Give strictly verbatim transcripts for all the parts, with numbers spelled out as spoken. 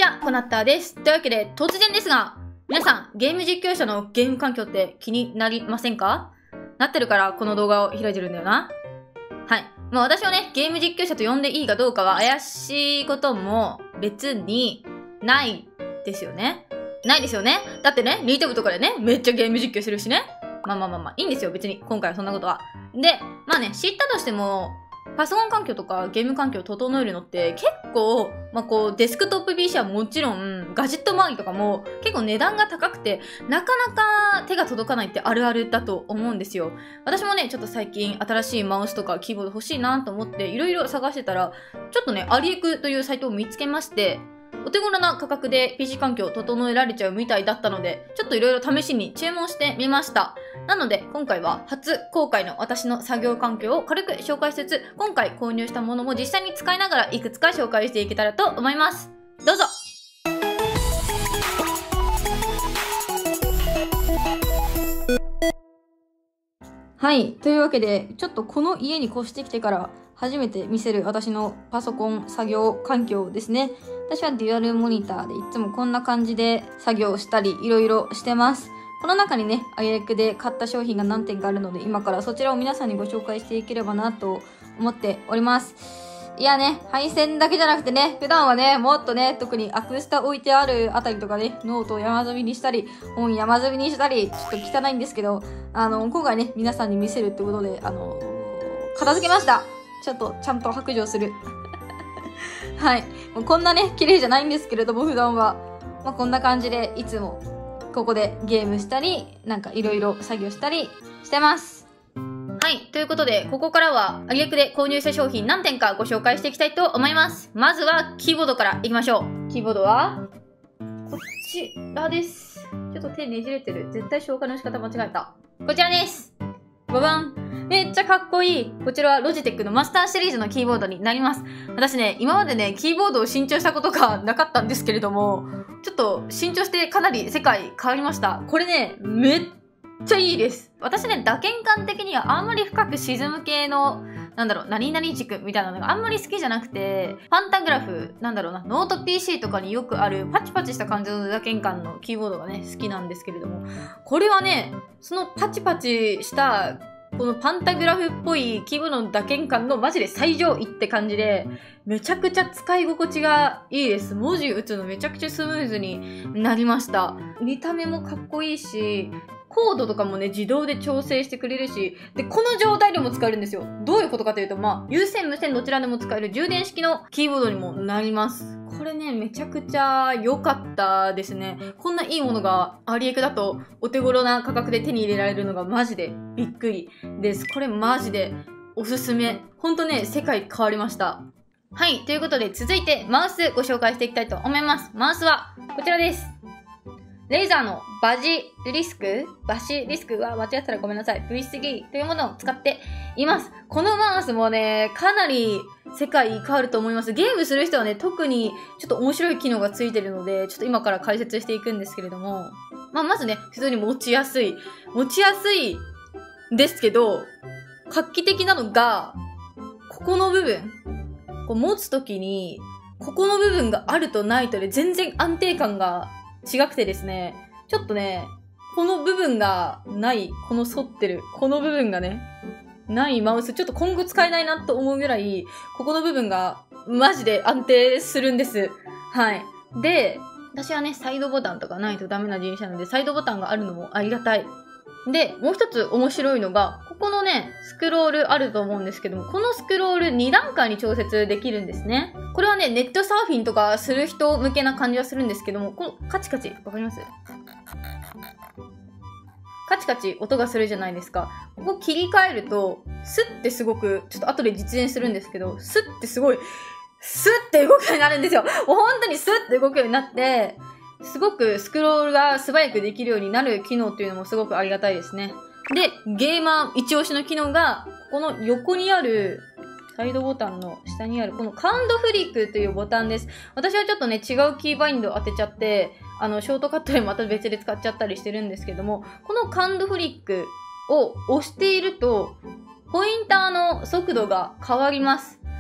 ちは、コナッターです。というわけで、突然ですが、皆さん、ゲーム実況者のゲーム環境って気になりませんか？なってるからこの動画を開いてるんだよな。はい。まあ私をね、ゲーム実況者と呼んでいいかどうかは怪しいことも別にないですよね。ないですよね。だってね、リート部とかでね、めっちゃゲーム実況してるしね。まあまあまあまあ、いいんですよ、別に。今回はそんなことは。で、まあね、知ったとしても、パソコン環境とかゲーム環境を整えるのって結構、まあ、こう、デスクトップ ピーシー はもちろん、ガジェット周りとかも結構値段が高くて、なかなか手が届かないってあるあるだと思うんですよ。私もね、ちょっと最近新しいマウスとかキーボード欲しいなと思っていろいろ探してたら、ちょっとね、アリエクというサイトを見つけまして、お手頃な価格で ピーシー 環境を整えられちゃうみたいだったので、ちょっといろいろ試しに注文してみました。なので、今回は初公開の私の作業環境を軽く紹介しつつ、今回購入したものも実際に使いながらいくつか紹介していけたらと思います。どうぞ。はい。というわけで、ちょっとこの家に越してきてから初めて見せる私のパソコン作業環境ですね。私はデュアルモニターでいつもこんな感じで作業したりいろいろしてます。この中にね、アイエクで買った商品が何点かあるので、今からそちらを皆さんにご紹介していければなと思っております。いやね、配線だけじゃなくてね、普段はね、もっとね、特にアクスタ置いてあるあたりとかね、ノートを山積みにしたり、本山積みにしたり、ちょっと汚いんですけど、あの、今回ね、皆さんに見せるってことで、あの、片付けました。ちょっと、ちゃんと白状する。はい。もうこんなね、綺麗じゃないんですけれども、普段は。まあ、こんな感じで、いつも、ここでゲームしたり、なんかいろいろ作業したりしてます。はい。ということで、ここからは、アリエクで購入した商品何点かご紹介していきたいと思います。まずは、キーボードからいきましょう。キーボードは、こちらです。ちょっと手ねじれてる。絶対紹介の仕方間違えた。こちらです。ババン。めっちゃかっこいい。こちらはロジテックのマスターシリーズのキーボードになります。私ね、今までね、キーボードを新調したことがなかったんですけれども、ちょっと新調してかなり世界変わりました。これね、めっちゃいいです。私ね、打鍵感的にはあんまり深く沈む系の、なんだろう、何々軸みたいなのがあんまり好きじゃなくて、パンタグラフ、なんだろうな、ノート ピーシー とかによくあるパチパチした感じの打鍵感のキーボードがね、好きなんですけれども、これはね、そのパチパチしたこのパンタグラフっぽいキーボードの打鍵感のマジで最上位って感じで、めちゃくちゃ使い心地がいいです。文字打つのめちゃくちゃスムーズになりました。見た目もかっこいいし、コードとかもね、自動で調整してくれるし、で、この状態でも使えるんですよ。どういうことかというと、まあ、有線、無線どちらでも使える充電式のキーボードにもなります。これね、めちゃくちゃ良かったですね。こんないいものがアリエクだとお手頃な価格で手に入れられるのがマジでびっくりです。これマジでおすすめ。ほんとね、世界変わりました。はい、ということで続いてマウスご紹介していきたいと思います。マウスはこちらです。レーザーのバジリスクバシリスクは間違ったらごめんなさい。ブイスリー というものを使っています。このマウスもね、かなり世界変わると思います。ゲームする人はね、特にちょっと面白い機能がついてるので、ちょっと今から解説していくんですけれども、まあ、まずね、普通に持ちやすい。持ちやすいんですけど、画期的なのが、ここの部分。こう持つときに、ここの部分があるとないとで全然安定感が違くてですね、ちょっとね、この部分がない、この反ってる、この部分がね、ないマウス、ちょっと今後使えないなと思うぐらい、ここの部分がマジで安定するんです。はい。で、私はね、サイドボタンとかないとダメな人種なので、サイドボタンがあるのもありがたい。で、もう一つ面白いのが、ここのね、スクロールあると思うんですけども、このスクロールに段階に調節できるんですね。これはね、ネットサーフィンとかする人向けな感じはするんですけども、このカチカチ、わかります？カチカチ音がするじゃないですか。ここ切り替えると、スッてすごく、ちょっと後で実演するんですけど、スッてすごい、スッて動くようになるんですよ。もう本当にスッて動くようになって、すごくスクロールが素早くできるようになる機能っていうのもすごくありがたいですね。で、ゲーマー一押しの機能が、この横にある、サイドボタンの下にあるこのカウントフリックというボタンです。私はちょっとね、違うキーバインドを当てちゃって、あの、ショートカットでまた別で使っちゃったりしてるんですけども、このカウントフリックを押していると、ポインターの速度が変わります。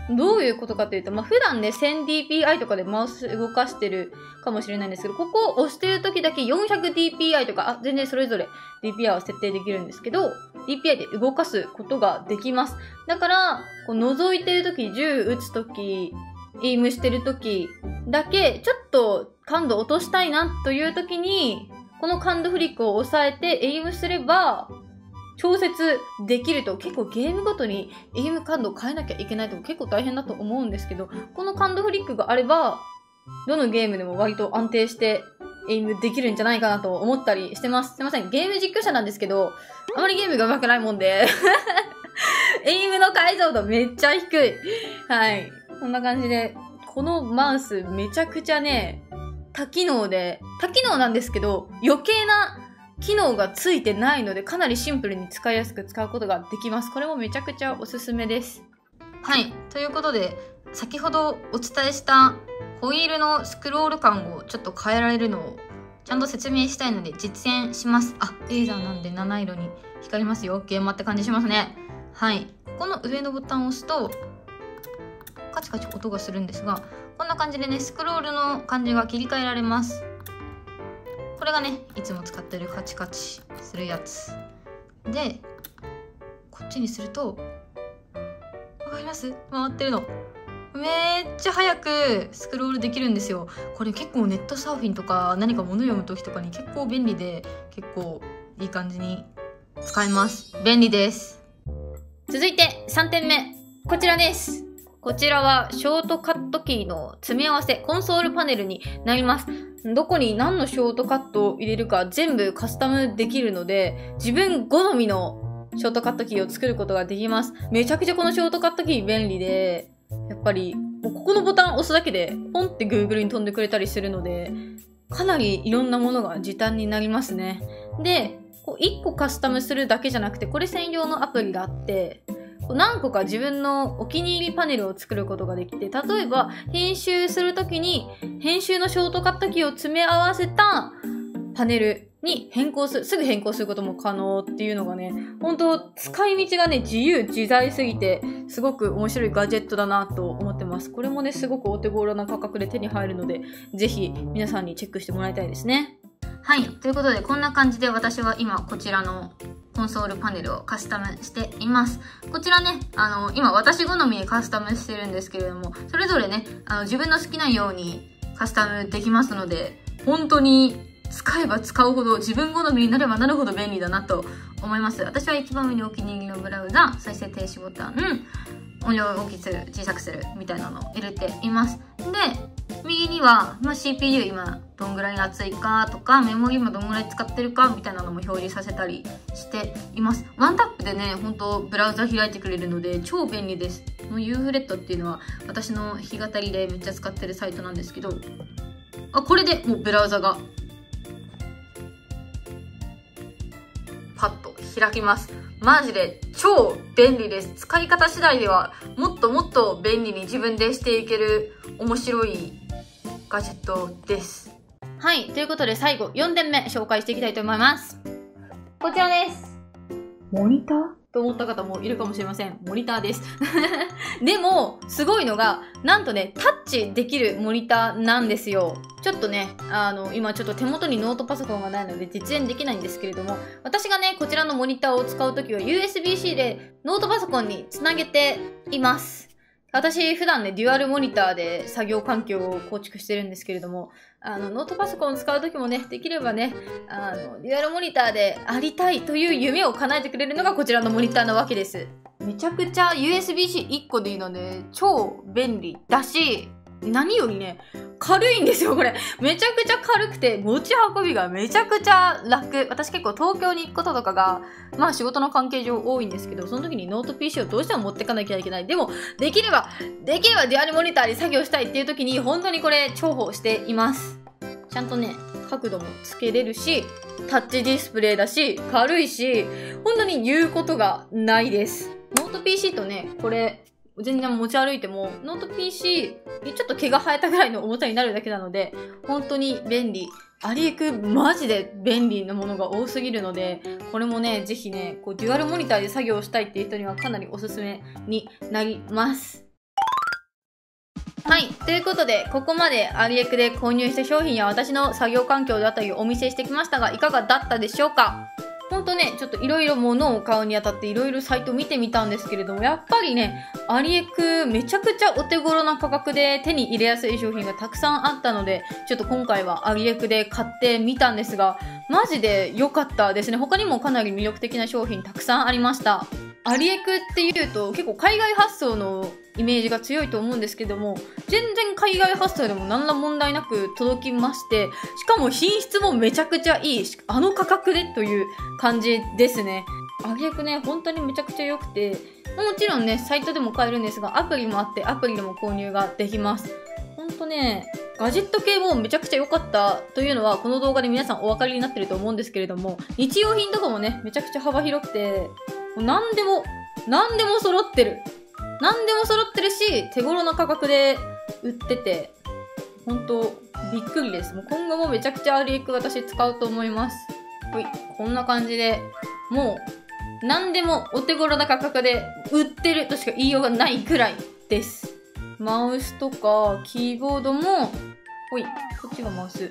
どういうことかというと、まあ、普段ね、せんディーピーアイ とかでマウス動かしてるかもしれないんですけど、ここを押してる時だけ よんひゃくディーピーアイ とか、あ、全然それぞれ ディーピーアイ は設定できるんですけど、ディーピーアイ で動かすことができます。だから、こう覗いてる時、銃撃つ時、エイムしてる時だけ、ちょっと感度落としたいなという時に、この感度フリックを押さえてエイムすれば、調節できると。結構ゲームごとにエイム感度を変えなきゃいけないと結構大変だと思うんですけど、この感度フリックがあれば、どのゲームでも割と安定してエイムできるんじゃないかなと思ったりしてます。すいません。ゲーム実況者なんですけど、あまりゲームが上手くないもんで、エイムの解像度めっちゃ低い。はい。こんな感じで、このマウスめちゃくちゃね、多機能で、多機能なんですけど、余計な機能がついてないので、かなりシンプルに使いやすく使うことができます。これもめちゃくちゃおすすめです。はい。ということで、先ほどお伝えしたホイールのスクロール感をちょっと変えられるのをちゃんと説明したいので実演します。あ、レーザーなんで七色に光りますよ。ゲーマーって感じしますね。はい。ここの上のボタンを押すと、カチカチ音がするんですが、こんな感じでね、スクロールの感じが切り替えられます。これがね、いつも使ってるカチカチするやつ。で、こっちにすると、わかります？回ってるの。めっちゃ早くスクロールできるんですよ。これ結構ネットサーフィンとか何か物読む時とかに結構便利で、結構いい感じに使えます。便利です。続いてさんてんめ。こちらです。こちらはショートカットキーの詰め合わせ、コンソールパネルになります。どこに何のショートカットを入れるか全部カスタムできるので、自分好みのショートカットキーを作ることができます。めちゃくちゃこのショートカットキー便利で、やっぱりここのボタンを押すだけでポンって Google に飛んでくれたりするので、かなりいろんなものが時短になりますね。で、こういっこカスタムするだけじゃなくて、これ専用のアプリがあって、何個か自分のお気に入りパネルを作ることができて、例えば編集するときに編集のショートカットキーを詰め合わせたパネルに変更する、すぐ変更することも可能っていうのがね、本当使い道がね、自由自在すぎて、すごく面白いガジェットだなと思ってます。これもね、すごくお手頃な価格で手に入るので、ぜひ皆さんにチェックしてもらいたいですね。はい。ということで、こんな感じで私は今こちらのコンソールパネルをカスタムしています。こちらね、あの、今私好みにカスタムしてるんですけれども、それぞれね、あの、自分の好きなようにカスタムできますので、本当に使えば使うほど、自分好みになればなるほど便利だなと思います。私は一番上にお気に入りのブラウザ、再生停止ボタン、音量を大きくする、小さくするみたいなのを入れています。で、右には、まあ、シーピーユー 今どんぐらい熱いかとか、メモリ今どんぐらい使ってるかみたいなのも表示させたりしています。ワンタップでね、ほんとブラウザ開いてくれるので超便利です。この ユーフレットっていうのは私の弾き語りでめっちゃ使ってるサイトなんですけど、あ、これでもうブラウザがパッと開きます。マジで超便利です。使い方次第ではもっともっと便利に自分でしていける面白いガジェットです。はい。ということで最後よんてんめ紹介していきたいと思います。こちらです。モニターと思った方もいるかもしれません。モニターです。でも、すごいのが、なんとね、タッチできるモニターなんですよ。ちょっとね、あの、今ちょっと手元にノートパソコンがないので実演できないんですけれども、私がね、こちらのモニターを使うときは ユーエスビーシー でノートパソコンにつなげています。私、普段ね、デュアルモニターで作業環境を構築してるんですけれども、あの、ノートパソコンを使うときもね、できればね、あの、デュアルモニターでありたいという夢を叶えてくれるのがこちらのモニターなわけです。めちゃくちゃ ユーエスビーシーいっこでいいので、超便利だし、何よりね、軽いんですよ、これ。めちゃくちゃ軽くて、持ち運びがめちゃくちゃ楽。私結構東京に行くこととかが、まあ仕事の関係上多いんですけど、その時にノート ピーシー をどうしても持ってかなきゃいけない。でも、できれば、できればデュアルモニターで作業したいっていう時に、本当にこれ重宝しています。ちゃんとね、角度もつけれるし、タッチディスプレイだし、軽いし、本当に言うことがないです。ノート ピーシー とね、これ、全然持ち歩いても、ノート ピーシー にちょっと毛が生えたぐらいの重さになるだけなので、本当に便利。ありえくマジで便利なものが多すぎるので、これもね、ぜひね、こうデュアルモニターで作業したいっていう人にはかなりおすすめになります。 はい。ということで、ここまでアリエクで購入した商品や私の作業環境だったりをお見せしてきましたが、いかがだったでしょうか？ほんとね、ちょっといろいろ物を買うにあたっていろいろサイト見てみたんですけれども、やっぱりね、アリエクめちゃくちゃお手頃な価格で手に入れやすい商品がたくさんあったので、ちょっと今回はアリエクで買ってみたんですが、マジで良かったですね。他にもかなり魅力的な商品たくさんありました。アリエクっていうと結構海外発送のイメージが強いと思うんですけども、全然海外発送でも何ら問題なく届きまして、しかも品質もめちゃくちゃいい、あの価格でという感じですね。アリエクね、本当にめちゃくちゃ良くて、もちろんね、サイトでも買えるんですが、アプリもあってアプリでも購入ができます。ほんとね、ガジェット系もめちゃくちゃ良かったというのは、この動画で皆さんお分かりになってると思うんですけれども、日用品とかもね、めちゃくちゃ幅広くて、もう何でも、何でも揃ってる。何でも揃ってるし、手頃な価格で売ってて、ほんと、びっくりです。もう今後もめちゃくちゃアリエク私使うと思います。ほい、こんな感じで、もう、何でもお手頃な価格で売ってるとしか言いようがないくらいです。マウスとか、キーボードも、ほい、こっちがマウス。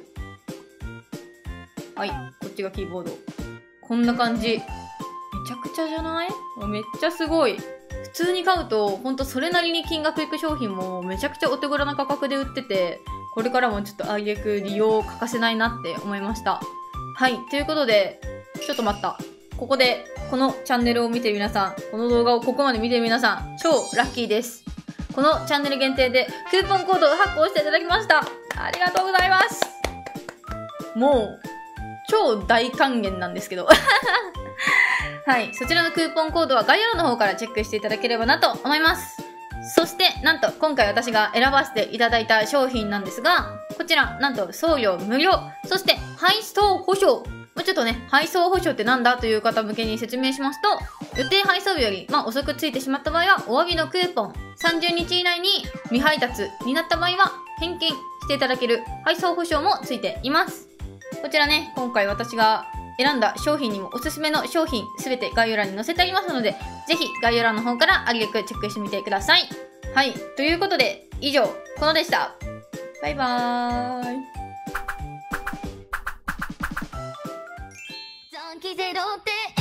はい、こっちがキーボード。こんな感じ。めちゃくちゃじゃない？めっちゃすごい。普通に買うと、ほんとそれなりに金額いく商品もめちゃくちゃお手頃な価格で売ってて、これからもちょっとアリエク利用欠かせないなって思いました。はい、ということで、ちょっと待った。ここで、このチャンネルを見てる皆さん、この動画をここまで見てる皆さん、超ラッキーです。このチャンネル限定でクーポンコードを発行していただきました。ありがとうございます。もう、超大還元なんですけど。はい。そちらのクーポンコードは概要欄の方からチェックしていただければなと思います。そして、なんと、今回私が選ばせていただいた商品なんですが、こちら、なんと、送料無料。そして、配送保証。もうちょっとね、配送保証ってなんだという方向けに説明しますと、予定配送日より、まあ、遅くついてしまった場合は、お詫びのクーポン。さんじゅうにち以内に未配達になった場合は、返金していただける配送保証もついています。こちらね、今回私が選んだ商品にもおすすめの商品すべて概要欄に載せてありますので、ぜひ概要欄の方からアリエクチェックしてみてください。はい。ということで、以上、このでした。バイバーイ。残機ゼロって